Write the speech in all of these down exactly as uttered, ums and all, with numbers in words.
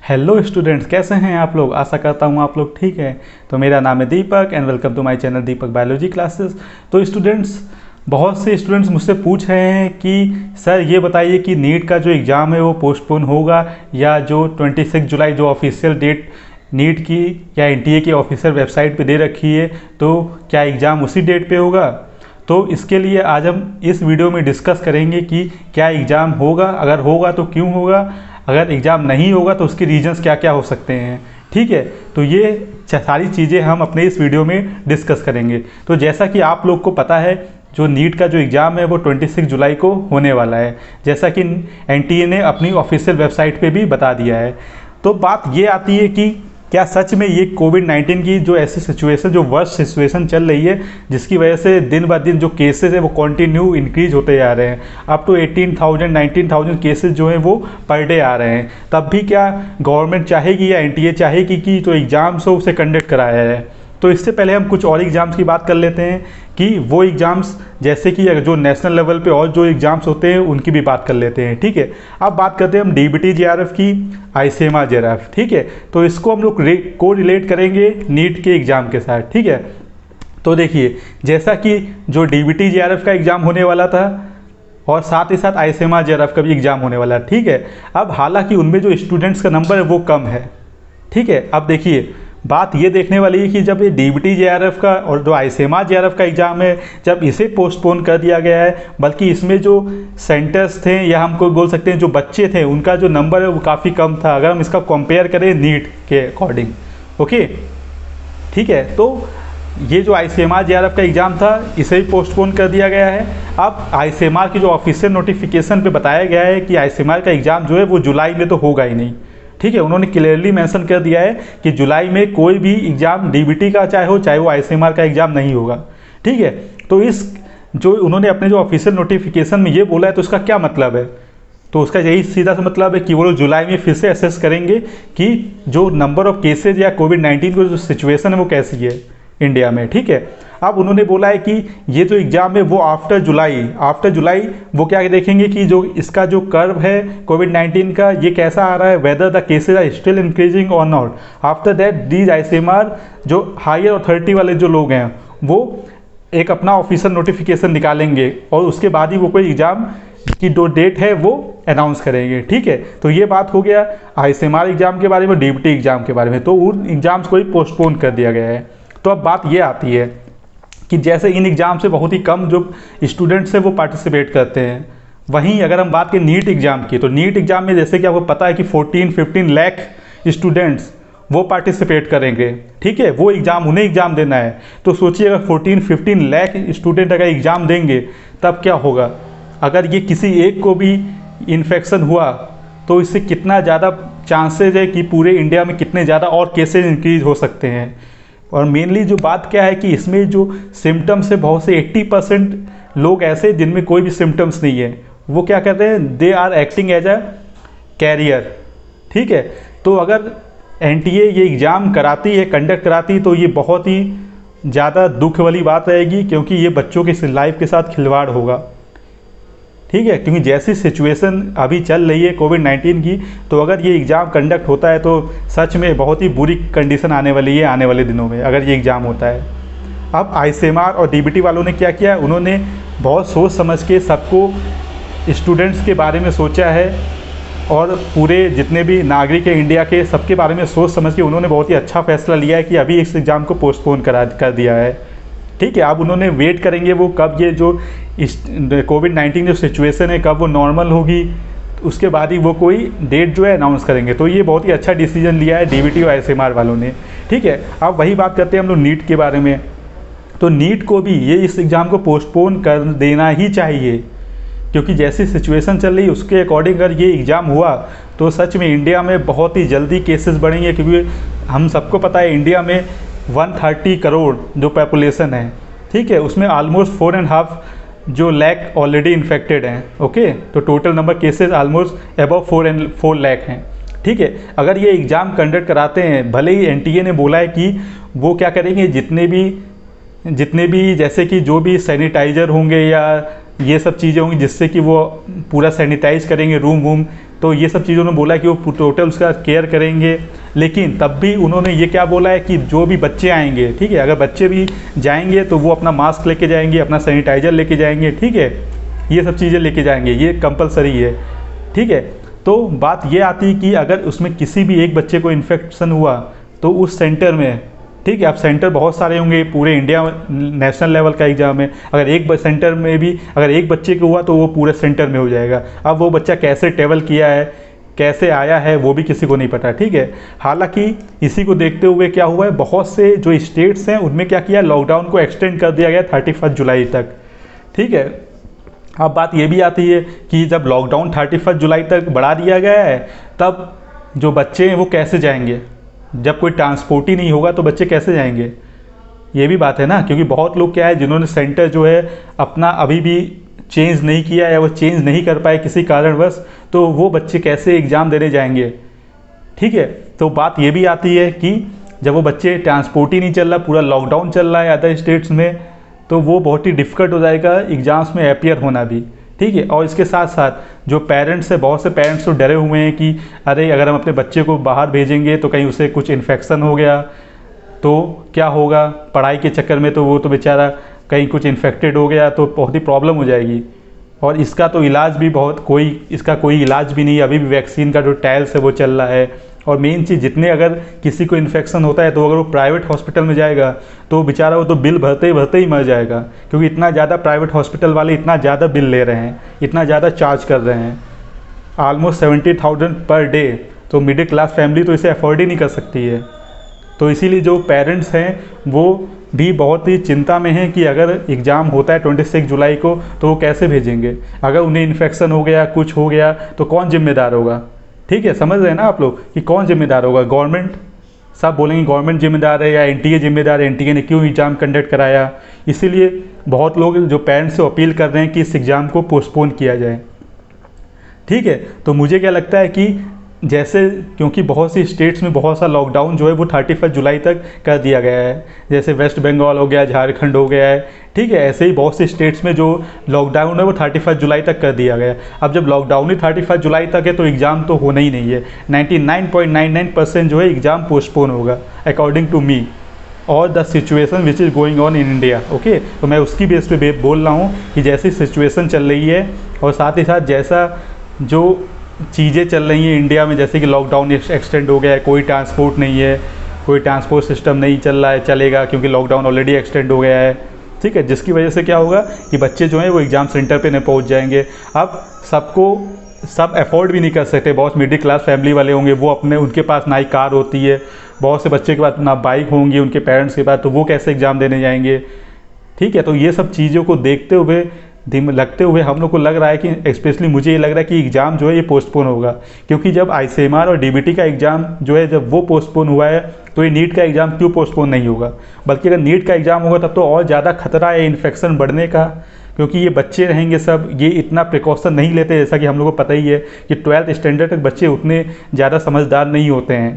Hello students, कैसे हैं आप लोग। आशा करता हूँ आप लोग ठीक हैं। तो मेरा नाम है Deepak and welcome to my channel Deepak biology classes. तो स्टूडेंट्स, बहुत से स्टूडेंट्स मुझसे पूछ रहे हैं कि सर ये बताइए कि नीट का जो एग्ज़ाम है वो पोस्टपोन होगा या जो छब्बीस जुलाई जो ऑफिशियल डेट नीट की या एनटीए की ऑफिशियल वेबसाइट पे दे रखी है, तो क्या एग्ज़ाम उसी डेट पे होगा। तो इसके लिए आज हम इस वीडियो में डिस्कस करेंगे कि क्या एग्ज़ाम होगा, अगर होगा तो क्यों होगा, अगर एग्ज़ाम नहीं होगा तो उसके रीजंस क्या क्या हो सकते हैं। ठीक है, तो ये सारी चीज़ें हम अपने इस वीडियो में डिस्कस करेंगे। तो जैसा कि आप लोग को पता है, जो नीट का जो एग्ज़ाम है वो छब्बीस जुलाई को होने वाला है, जैसा कि एनटीए ने अपनी ऑफिशियल वेबसाइट पे भी बता दिया है। तो बात ये आती है कि क्या सच में ये कोविड नाइन्टीन की जो ऐसी सिचुएशन, जो वर्स्ट सिचुएशन चल रही है, जिसकी वजह से दिन ब दिन जो केसेस है वो कंटिन्यू इंक्रीज होते जा रहे हैं, अप टू अठारह हज़ार उन्नीस हज़ार केसेस जो हैं वो पर डे आ रहे हैं, तब भी क्या गवर्नमेंट चाहेगी या एनटीए चाहेगी कि जो एग्ज़ाम्स हो उसे कंडक्ट कराया जाए। तो इससे पहले हम कुछ और एग्ज़ाम्स की बात कर लेते हैं कि वो एग्ज़ाम्स जैसे कि जो नेशनल लेवल पे और जो एग्ज़ाम्स होते हैं उनकी भी बात कर लेते हैं। ठीक है, अब बात करते हैं हम डीबीटी जेआरएफ की, आईसीएमआर जेआरएफ। ठीक है, तो इसको हम लोग को रिलेट करेंगे नीट के एग्ज़ाम के साथ। ठीक है, तो देखिए, जैसा कि जो डीबीटी जेआरएफ का एग्ज़ाम होने वाला था और साथ ही साथ आईसीएमआर जेआरएफ का भी एग्ज़ाम होने वाला है। ठीक है, अब हालांकि उनमें जो स्टूडेंट्स का नंबर है वो कम है। ठीक है, अब देखिए, बात ये देखने वाली है कि जब ये डीबीटी जेआरएफ का और जो आईसीएमआर जेआरएफ का एग्ज़ाम है, जब इसे पोस्टपोन कर दिया गया है, बल्कि इसमें जो सेंटर्स थे या हमको बोल सकते हैं जो बच्चे थे उनका जो नंबर है वो काफ़ी कम था, अगर हम इसका कंपेयर करें नीट के अकॉर्डिंग। ओके, ठीक है, तो ये जो आईसीएमआर जेआरएफ का एग्ज़ाम था इसे भी पोस्टपोन कर दिया गया है। अब आईसीएमआर की जो ऑफिशियल नोटिफिकेशन पे बताया गया है कि आईसीएमआर का एग्ज़ाम जो है वो जुलाई में तो होगा ही नहीं। ठीक है, उन्होंने क्लियरली मेंशन कर दिया है कि जुलाई में कोई भी एग्ज़ाम डीबीटी का चाहे हो चाहे वो आईसीएमआर का एग्ज़ाम नहीं होगा। ठीक है, तो इस जो उन्होंने अपने जो ऑफिशियल नोटिफिकेशन में ये बोला है तो उसका क्या मतलब है, तो उसका यही सीधा सा मतलब है कि वो लोग जुलाई में फिर से असेस करेंगे कि जो नंबर ऑफ केसेज या कोविड नाइन्टीन की जो सिचुएशन है वो कैसी है इंडिया में। ठीक है, अब उन्होंने बोला है कि ये जो एग्ज़ाम है वो आफ्टर जुलाई आफ्टर जुलाई वो क्या देखेंगे कि जो इसका जो कर्व है कोविड नाइन्टीन का ये कैसा आ रहा है, whether the cases are still increasing और not. After that these ICMR जो हायर अथॉरिटी वाले जो लोग हैं वो एक अपना ऑफिशियल नोटिफिकेशन निकालेंगे और उसके बाद ही वो कोई एग्ज़ाम की जो डेट है वो अनाउंस करेंगे। ठीक है, तो ये बात हो गया आईसीएमआर एग्ज़ाम के बारे में, डीबीटी एग्ज़ाम के बारे में। तो उन एग्ज़ाम्स को ही पोस्टपोन कर दिया गया है। तो अब बात ये आती है कि जैसे इन एग्ज़ाम से बहुत ही कम जो स्टूडेंट्स हैं वो पार्टिसिपेट करते हैं, वहीं अगर हम बात करें नीट एग्ज़ाम की, तो नीट एग्ज़ाम में जैसे कि आपको पता है कि चौदह पंद्रह लाख स्टूडेंट्स वो पार्टिसिपेट करेंगे। ठीक है, वो एग्ज़ाम उन्हें एग्ज़ाम देना है। तो सोचिए अगर चौदह पंद्रह लाख स्टूडेंट अगर एग्ज़ाम देंगे तब क्या होगा। अगर ये किसी एक को भी इन्फेक्शन हुआ तो इससे कितना ज़्यादा चांसेज है कि पूरे इंडिया में कितने ज़्यादा और केसेज इंक्रीज हो सकते हैं। और मेनली जो बात क्या है कि इसमें जो सिम्टम्स है, बहुत से अस्सी परसेंट लोग ऐसे जिनमें कोई भी सिम्टम्स नहीं है, वो क्या कर रहे हैं, they are acting as a carrier. ठीक है, तो अगर एनटीए ये एग्ज़ाम कराती है, कंडक्ट कराती है, तो ये बहुत ही ज़्यादा दुख वाली बात रहेगी, क्योंकि ये बच्चों की लाइफ के साथ खिलवाड़ होगा। ठीक है, क्योंकि जैसी सिचुएशन अभी चल रही है कोविड नाइन्टीन की, तो अगर ये एग्ज़ाम कंडक्ट होता है तो सच में बहुत ही बुरी कंडीशन आने वाली है आने वाले दिनों में, अगर ये एग्ज़ाम होता है। अब आईसीएमआर और डीबीटी वालों ने क्या किया, उन्होंने बहुत सोच समझ के सबको स्टूडेंट्स के बारे में सोचा है और पूरे जितने भी नागरिक हैं इंडिया के, सबके बारे में सोच समझ के उन्होंने बहुत ही अच्छा फैसला लिया है कि अभी इस एग्ज़ाम को पोस्टपोन करा कर दिया है। ठीक है, अब उन्होंने वेट करेंगे वो कब ये जो कोविड नाइन्टीन जो सिचुएशन है कब वो नॉर्मल होगी, उसके बाद ही वो कोई डेट जो है अनाउंस करेंगे। तो ये बहुत ही अच्छा डिसीजन लिया है डीबीटी और आईसीएमआर वालों ने। ठीक है, अब वही बात करते हैं हम लोग नीट के बारे में। तो नीट को भी ये इस एग्ज़ाम को पोस्टपोन कर देना ही चाहिए, क्योंकि जैसी सिचुएशन चल रही है उसके अकॉर्डिंग अगर ये एग्ज़ाम हुआ तो सच में इंडिया में बहुत ही जल्दी केसेस बढ़ेंगे। क्योंकि हम सबको पता है इंडिया में एक सौ तीस करोड़ जो पॉपुलेशन है, ठीक है, उसमें ऑलमोस्ट फोर एंड हाफ जो लैख ऑलरेडी इन्फेक्टेड हैं। ओके, तो total number cases almost above four and four lakh हैं। ठीक है, अगर ये एग्ज़ाम कंडक्ट कराते हैं, भले ही एनटीए ने बोला है कि वो क्या करेंगे, जितने भी जितने भी जैसे कि जो भी सैनिटाइज़र होंगे या ये सब चीज़ें होंगी जिससे कि वो पूरा सैनिटाइज करेंगे रूम वूम, तो ये सब चीज़ों ने बोला कि वो टोटल उसका केयर करेंगे। लेकिन तब भी उन्होंने ये क्या बोला है कि जो भी बच्चे आएंगे, ठीक है, अगर बच्चे भी जाएंगे तो वो अपना मास्क लेके जाएंगे, अपना सैनिटाइजर लेके जाएंगे, ठीक है, ये सब चीज़ें लेके जाएंगे, ये कंपलसरी है, ठीक है। तो बात ये आती है कि अगर उसमें किसी भी एक बच्चे को इन्फेक्शन हुआ तो उस सेंटर में, ठीक है, अब सेंटर बहुत सारे होंगे, पूरे इंडिया नेशनल लेवल का एग्ज़ाम है, अगर एक सेंटर में भी अगर एक बच्चे को हुआ तो वो पूरे सेंटर में हो जाएगा। अब वो बच्चा कैसे ट्रेवल किया है, कैसे आया है, वो भी किसी को नहीं पता, ठीक है। हालांकि इसी को देखते हुए क्या हुआ है, बहुत से जो स्टेट्स हैं उनमें क्या किया, लॉकडाउन को एक्सटेंड कर दिया गया थर्टी फर्स्ट जुलाई तक, ठीक है। अब बात ये भी आती है कि जब लॉकडाउन थर्टी फर्स्ट जुलाई तक बढ़ा दिया गया है, तब जो बच्चे हैं वो कैसे जाएंगे, जब कोई ट्रांसपोर्ट ही नहीं होगा तो बच्चे कैसे जाएंगे, ये भी बात है ना। क्योंकि बहुत लोग क्या है जिन्होंने सेंटर जो है अपना अभी भी चेंज नहीं किया या वो चेंज नहीं कर पाए किसी कारणवश, तो वो बच्चे कैसे एग्ज़ाम देने जाएंगे, ठीक है। तो बात ये भी आती है कि जब वो बच्चे ट्रांसपोर्ट ही नहीं चल रहा, पूरा लॉकडाउन चल रहा है अदर स्टेट्स में, तो वो बहुत ही डिफ़िकल्ट हो जाएगा एग्ज़ाम्स में अपियर होना भी, ठीक है। और इसके साथ साथ जो पेरेंट्स है, बहुत से पेरेंट्स तो डरे हुए हैं कि अरे अगर हम अपने बच्चे को बाहर भेजेंगे तो कहीं उसे कुछ इन्फेक्शन हो गया तो क्या होगा, पढ़ाई के चक्कर में तो वो तो बेचारा कहीं कुछ इन्फेक्टेड हो गया तो बहुत ही प्रॉब्लम हो जाएगी। और इसका तो इलाज भी बहुत कोई इसका कोई इलाज भी नहीं है, अभी भी वैक्सीन का जो ट्रायल्स है वो चल रहा है। और मेन चीज़, जितने अगर किसी को इन्फेक्शन होता है तो अगर वो प्राइवेट हॉस्पिटल में जाएगा तो बेचारा वो तो बिल भरते ही भरते ही मर जाएगा, क्योंकि इतना ज़्यादा प्राइवेट हॉस्पिटल वाले इतना ज़्यादा बिल ले रहे हैं, इतना ज़्यादा चार्ज कर रहे हैं, almost seventy thousand per day. तो मिडिल क्लास फैमिली तो इसे अफोर्ड ही नहीं कर सकती है। तो इसीलिए जो पेरेंट्स हैं वो भी बहुत ही चिंता में हैं कि अगर एग्ज़ाम होता है छब्बीस जुलाई को तो वो कैसे भेजेंगे, अगर उन्हें इन्फेक्शन हो गया, कुछ हो गया तो कौन जिम्मेदार होगा, ठीक है। समझ रहे हैं ना आप लोग कि कौन जिम्मेदार होगा, गवर्नमेंट, सब बोलेंगे गवर्नमेंट जिम्मेदार है या एनटीए जिम्मेदार है, एनटीए ने क्यों एग्ज़ाम कंडक्ट कराया। इसीलिए बहुत लोग जो पेरेंट्स से अपील कर रहे हैं कि इस एग्ज़ाम को पोस्टपोन किया जाए, ठीक है। तो मुझे क्या लगता है कि जैसे, क्योंकि बहुत सी स्टेट्स में बहुत सा लॉकडाउन जो है वो थर्टी फर्स्ट जुलाई तक कर दिया गया है, जैसे वेस्ट बंगाल हो गया, झारखंड हो गया है, ठीक है। ऐसे ही बहुत सी स्टेट्स में जो लॉकडाउन है वो थर्टी फर्स्ट जुलाई तक कर दिया गया है। अब जब लॉकडाउन ही थर्टी फर्स्ट जुलाई तक है तो एग्ज़ाम तो होना ही नहीं है, ninety nine point nine nine percent जो है एग्ज़ाम पोस्टपोन होगा अकॉर्डिंग टू मी और the situation which is going on in India, okay. तो मैं उसकी बेस पे बोल रहा हूँ कि जैसी सिचुएशन चल रही है और साथ ही साथ जैसा जो चीज़ें चल रही हैं इंडिया में, जैसे कि लॉकडाउन एक्सटेंड हो गया है, कोई ट्रांसपोर्ट नहीं है, कोई ट्रांसपोर्ट सिस्टम नहीं चल रहा है, चलेगा क्योंकि लॉकडाउन ऑलरेडी एक्सटेंड हो गया है, ठीक है। जिसकी वजह से क्या होगा कि बच्चे जो हैं वो एग्ज़ाम सेंटर पे नहीं पहुंच जाएंगे। अब सबको सब अफोर्ड भी नहीं कर सकते, बहुत मिडिल क्लास फैमिली वाले होंगे, वो अपने उनके पास ना ही कार होती है, बहुत से बच्चे के पास ना बाइक होंगी उनके पेरेंट्स के पास, तो वो कैसे एग्ज़ाम देने जाएंगे, ठीक है। तो ये सब चीज़ों को देखते हुए लगते हुए हम लोग को लग रहा है कि स्पेशली मुझे ये लग रहा है कि एग्ज़ाम जो है ये पोस्टपोन होगा, क्योंकि जब आईसीएमआर और डीबीटी का एग्ज़ाम जो है जब वो पोस्टपोन हुआ है तो ये नीट का एग्ज़ाम क्यों पोस्टपोन नहीं होगा। बल्कि अगर नीट का एग्ज़ाम होगा तब तो और ज़्यादा खतरा है इन्फेक्शन बढ़ने का, क्योंकि ये बच्चे रहेंगे सब, ये इतना प्रिकॉशन नहीं लेते, जैसा कि हम लोग को पता ही है कि ट्वेल्थ स्टैंडर्ड तक बच्चे उतने ज़्यादा समझदार नहीं होते हैं,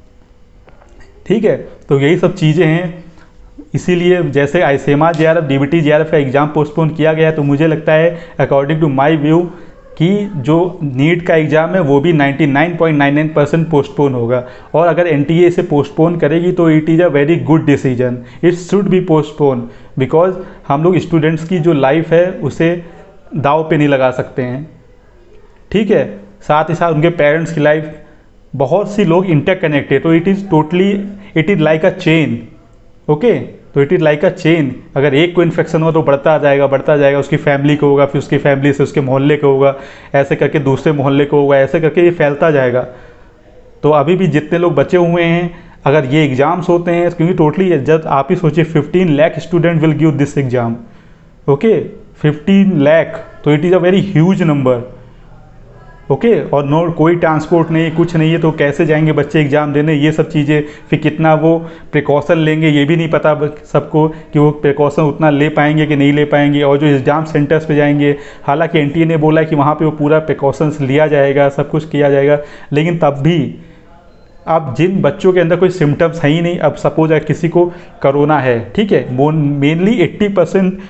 ठीक है। तो यही सब चीज़ें हैं, इसीलिए जैसे आईसीएमआर जेआरएफ डीबीटी जेआरएफ का एग्ज़ाम पोस्टपोन किया गया, तो मुझे लगता है अकॉर्डिंग टू माय व्यू कि जो नीट का एग्ज़ाम है वो भी ninety nine point nine nine percent postpone होगा। और अगर एनटीए इसे पोस्टपोन करेगी तो it is a very good decision, it should be postpone, because हम लोग स्टूडेंट्स की जो लाइफ है उसे दाव पे नहीं लगा सकते हैं, ठीक है। साथ ही साथ उनके पेरेंट्स की लाइफ, बहुत सी लोग इंटरकनेक्टेड, तो it is totally it is like a chain, okay. तो it is like a chain, अगर एक को इन्फेक्शन हुआ तो बढ़ता जाएगा बढ़ता जाएगा, उसकी फैमिली को होगा, फिर उसकी फैमिली से उसके मोहल्ले को होगा, ऐसे करके दूसरे मोहल्ले को होगा, ऐसे करके ये फैलता जाएगा। तो अभी भी जितने लोग बचे हुए हैं, अगर ये एग्ज़ाम्स होते हैं, क्योंकि टोटली जब आप ही सोचिए fifteen lakh student will give this exam, okay, fifteen lakh, तो it is a very huge number, okay. और नो कोई ट्रांसपोर्ट नहीं, कुछ नहीं है, तो कैसे जाएंगे बच्चे एग्ज़ाम देने, ये सब चीज़ें, फिर कितना वो प्रिकॉशन लेंगे ये भी नहीं पता सबको कि वो प्रिकॉशन उतना ले पाएंगे कि नहीं ले पाएंगे। और जो एग्ज़ाम सेंटर्स पे जाएंगे, हालांकि एनटीए ने बोला है कि वहाँ पे वो पूरा प्रिकॉशंस लिया जाएगा, सब कुछ किया जाएगा, लेकिन तब भी अब जिन बच्चों के अंदर कोई सिम्टम्स है ही नहीं, अब सपोज अगर किसी को कोरोना है, ठीक है, वो मेनली एट्टी परसेंट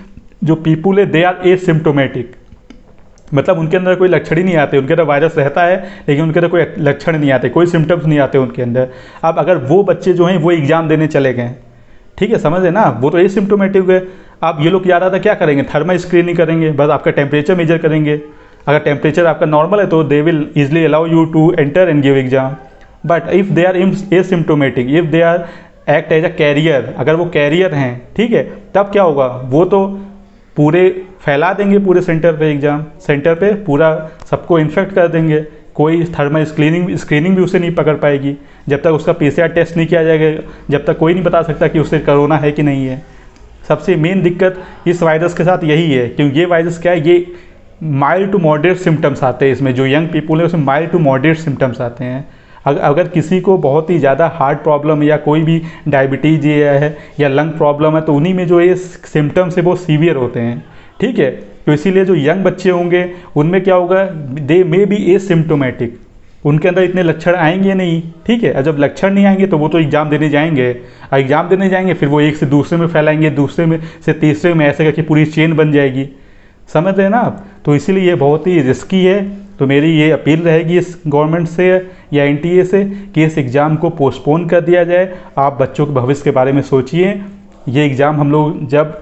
जो पीपुल है दे आर एसिम्प्टोमेटिक, मतलब उनके अंदर कोई लक्षण ही नहीं आते, उनके अंदर वायरस रहता है लेकिन उनके अंदर कोई लक्षण नहीं आते, कोई सिम्टम्स नहीं आते उनके अंदर। अब अगर वो बच्चे जो हैं वो एग्ज़ाम देने चले गए, ठीक है, समझ है ना, वो तो एसिम्प्टोमेटिक है। अब ये लोग ज़्यादा क्या करेंगे, थर्मल स्क्रीनिंग करेंगे, बस आपका टेम्परेचर मेजर करेंगे। अगर टेम्परेचर आपका नॉर्मल है तो they will easily allow you to enter and give exam. But if they are asymptomatic, if they are act as a carrier, अगर वो कैरियर हैं, ठीक है, तब क्या होगा, वो तो पूरे फैला देंगे पूरे सेंटर पे, एग्ज़ाम सेंटर पे पूरा सबको इन्फेक्ट कर देंगे। कोई थर्मल स्क्रीनिंग स्क्रीनिंग भी उसे नहीं पकड़ पाएगी जब तक उसका पीसीआर टेस्ट नहीं किया जाएगा, जब तक कोई नहीं बता सकता कि उसे कोरोना है कि नहीं है। सबसे मेन दिक्कत इस वायरस के साथ यही है, क्योंकि ये वायरस क्या है, ये माइल्ड टू मॉडरेट सिम्टम्स आते हैं इसमें, जो यंग पीपुल है उसमें माइल्ड टू मॉडरेट सिम्टम्स आते हैं। अगर किसी को बहुत ही ज़्यादा हार्ट प्रॉब्लम या कोई भी डायबिटीज़ है या लंग प्रॉब्लम है तो उन्हीं में जो ये सिम्टम्स है वो सीवियर होते हैं, ठीक है। तो इसीलिए जो यंग बच्चे होंगे उनमें क्या होगा, दे मे बी एसिम्प्टोमेटिक, उनके अंदर इतने लक्षण आएंगे नहीं, ठीक है। और जब लक्षण नहीं आएंगे तो वो तो एग्ज़ाम देने जाएंगे, और एग्ज़ाम देने जाएंगे फिर वो एक से दूसरे में फैलाएंगे, दूसरे में से तीसरे में, ऐसे करके पूरी चेन बन जाएगी, समझ रहे हैं ना आप। तो इसीलिए ये बहुत ही रिस्की है। तो मेरी ये अपील रहेगी इस गवर्नमेंट से या एनटीए से कि इस एग्ज़ाम को पोस्टपोन कर दिया जाए। आप बच्चों के भविष्य के बारे में सोचिए। ये एग्ज़ाम हम लोग जब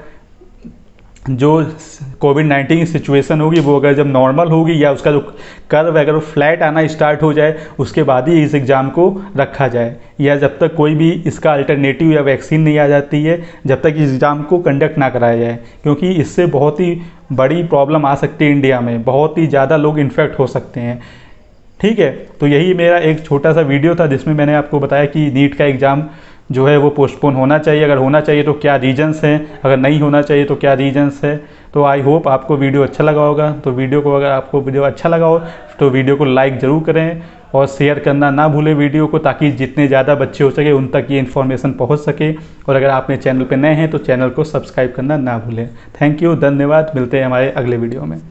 जो कोविड नाइन्टीन की सिचुएशन होगी वो अगर जब नॉर्मल होगी या उसका जो कर्व अगर वो फ्लैट आना स्टार्ट हो जाए उसके बाद ही इस एग्ज़ाम को रखा जाए, या जब तक कोई भी इसका अल्टरनेटिव या वैक्सीन नहीं आ जाती है जब तक इस एग्ज़ाम को कंडक्ट ना कराया जाए, क्योंकि इससे बहुत ही बड़ी प्रॉब्लम आ सकती है इंडिया में, बहुत ही ज़्यादा लोग इन्फेक्ट हो सकते हैं, ठीक है। तो यही मेरा एक छोटा सा वीडियो था जिसमें मैंने आपको बताया कि नीट का एग्ज़ाम जो है वो पोस्टपोन होना चाहिए, अगर होना चाहिए तो क्या रीजंस हैं, अगर नहीं होना चाहिए तो क्या रीजंस है। तो आई होप आपको वीडियो अच्छा लगा होगा। तो वीडियो को अगर आपको वीडियो अच्छा लगा हो तो वीडियो को लाइक ज़रूर करें और शेयर करना ना भूलें वीडियो को, ताकि जितने ज़्यादा बच्चे हो सके उन तक ये इन्फॉर्मेशन पहुंच सके। और अगर आप मेरे चैनल पर नए हैं तो चैनल को सब्सक्राइब करना ना भूलें। थैंक यू, धन्यवाद, मिलते हैं हमारे अगले वीडियो में।